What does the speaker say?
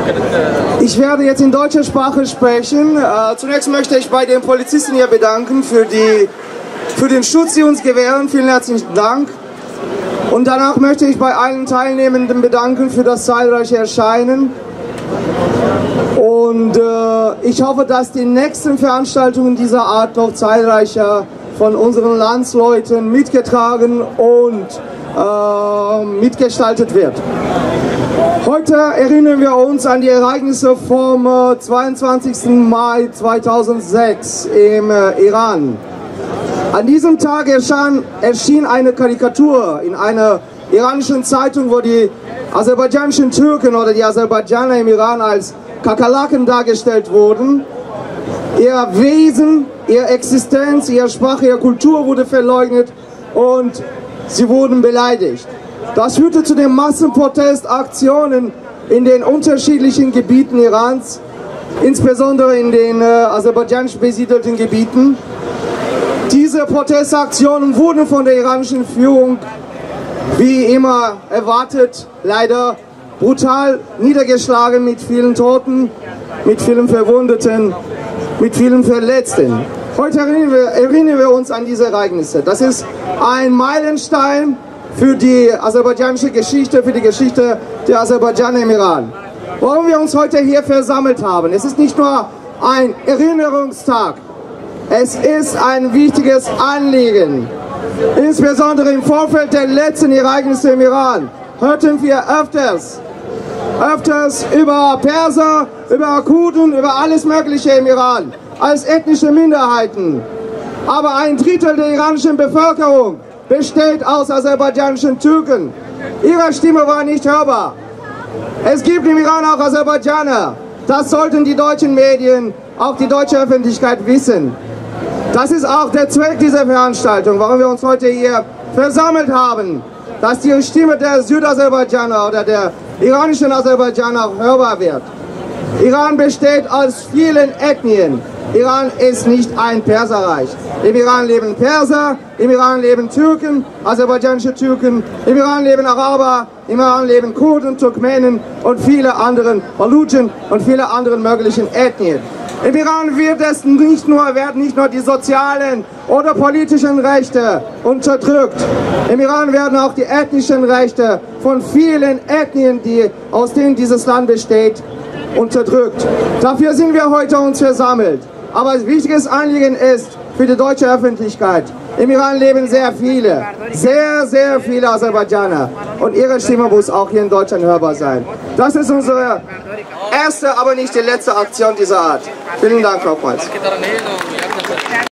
Ich werde jetzt in deutscher Sprache sprechen. Zunächst möchte ich bei den Polizisten hier bedanken für den Schutz, die uns gewähren. Vielen herzlichen Dank. Und danach möchte ich bei allen Teilnehmenden bedanken für das zahlreiche Erscheinen. Und ich hoffe, dass die nächsten Veranstaltungen dieser Art noch zahlreicher von unseren Landsleuten mitgetragen und mitgestaltet wird. Heute erinnern wir uns an die Ereignisse vom 22. Mai 2006 im Iran. An diesem Tag erschien eine Karikatur in einer iranischen Zeitung, wo die aserbaidschanischen Türken oder die Aserbaidschaner im Iran als Kakerlaken dargestellt wurden. Ihr Wesen, ihre Existenz, ihre Sprache, ihre Kultur wurde verleugnet und sie wurden beleidigt. Das führte zu den Massenprotestaktionen in den unterschiedlichen Gebieten Irans, insbesondere in den aserbaidschanisch besiedelten Gebieten. Diese Protestaktionen wurden von der iranischen Führung, wie immer erwartet, leider brutal niedergeschlagen mit vielen Toten, mit vielen Verwundeten, mit vielen Verletzten. Heute erinnern wir uns an diese Ereignisse. Das ist ein Meilenstein für die aserbaidschanische Geschichte, für die Geschichte der Aserbaidschaner im Iran. Warum wir uns heute hier versammelt haben, es ist nicht nur ein Erinnerungstag, es ist ein wichtiges Anliegen. Insbesondere im Vorfeld der letzten Ereignisse im Iran hörten wir öfters über Perser, über Kurden, über alles Mögliche im Iran als ethnische Minderheiten. Aber ein Drittel der iranischen Bevölkerung besteht aus aserbaidschanischen Türken. Ihre Stimme war nicht hörbar. Es gibt im Iran auch Aserbaidschaner. Das sollten die deutschen Medien, auch die deutsche Öffentlichkeit wissen. Das ist auch der Zweck dieser Veranstaltung, warum wir uns heute hier versammelt haben, dass die Stimme der Südaserbaidschaner oder der iranischen Aserbaidschaner hörbar wird. Iran besteht aus vielen Ethnien. Iran ist nicht ein Perserreich. Im Iran leben Perser, im Iran leben Türken, aserbaidschanische Türken, im Iran leben Araber, im Iran leben Kurden, Turkmenen und viele andere, Baluchen und viele andere möglichen Ethnien. Im Iran werden nicht nur die sozialen oder politischen Rechte unterdrückt. Im Iran werden auch die ethnischen Rechte von vielen Ethnien, aus denen dieses Land besteht, unterdrückt. Dafür sind wir heute uns versammelt. Aber ein wichtiges Anliegen ist für die deutsche Öffentlichkeit. Im Iran leben sehr viele Aserbaidschaner. Und ihre Stimme muss auch hier in Deutschland hörbar sein. Das ist unsere erste, aber nicht die letzte Aktion dieser Art. Vielen Dank nochmals.